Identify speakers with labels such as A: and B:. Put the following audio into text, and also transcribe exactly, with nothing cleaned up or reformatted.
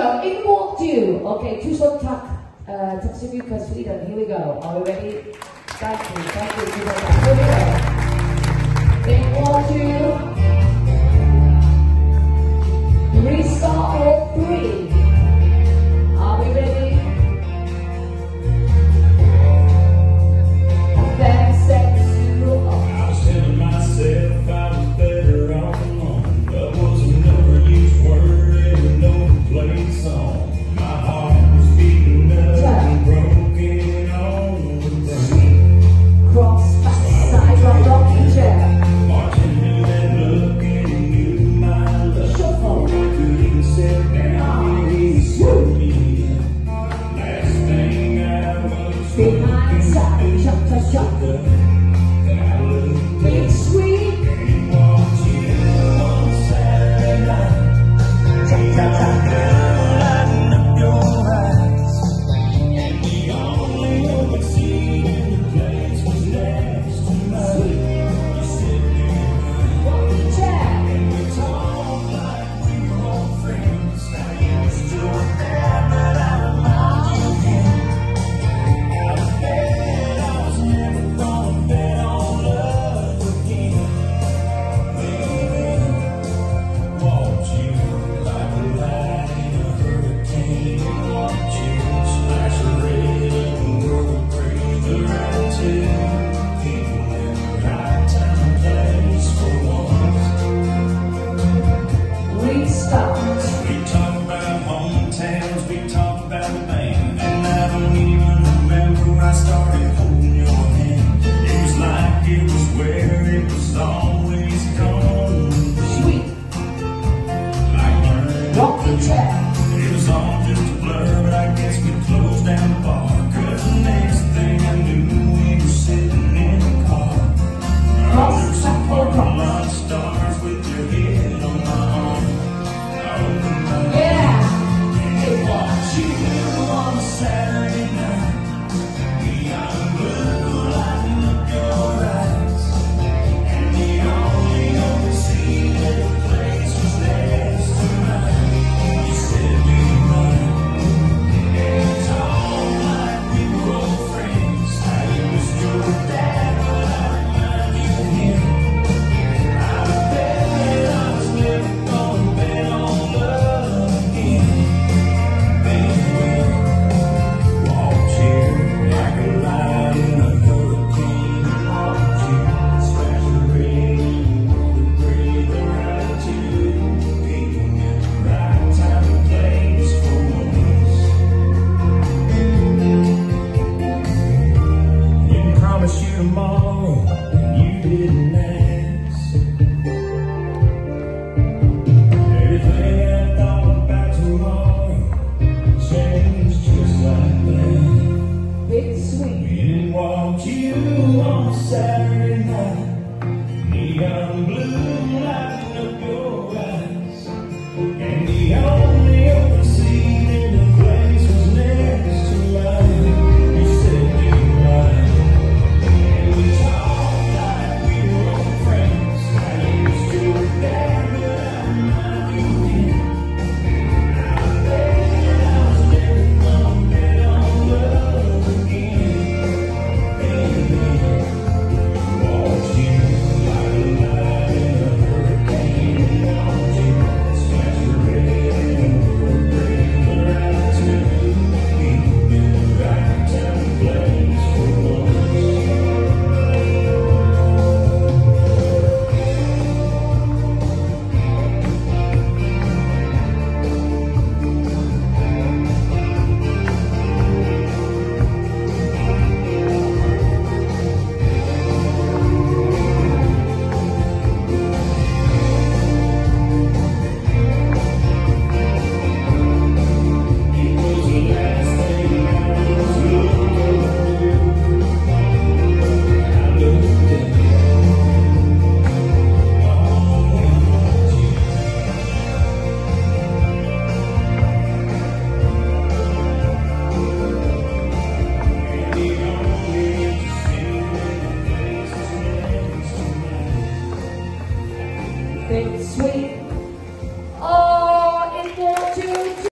A: go. In walk two. Okay, two short tuck. Uh, Tuxedo Sweden. Here we go. Are we ready? Thank you. Thank you. Here we go. In walk two. Restart all three. Are we ready? Then set zero up.
B: I was telling myself I was better on my own. But was never used word and no place on. My heart was beating up and broken on the brain.
A: Cross back side from rocking chair.
B: Marching through that looking and knew my love.
A: Shuffle.
B: Couldn't sit down and slow me in. Last thing I was
A: Behind side, shut to shut.
B: that I looked
A: Big sweet.
B: and walked you on Saturday night.
A: Tap, tap, tap.
B: Girl, lighten up your eyes. And the only other seat in the place was next to mine. You sit there
A: Rocking chair.
B: and we talked like we were old friends. Now you were still there, but I loved you again. I was bad, I was never gonna bet on love again. Baby, walked you like a light in a hurricane. Watched you splash red and go crazy around two people in the right time and place for once.
A: Restart.
B: We talk about hometowns, we talk about the band, and I don't even remember where I started holding your hand. It was like it was where it was always gone.
A: Sweet.
B: Like learning
A: Rocking chair.
B: it was all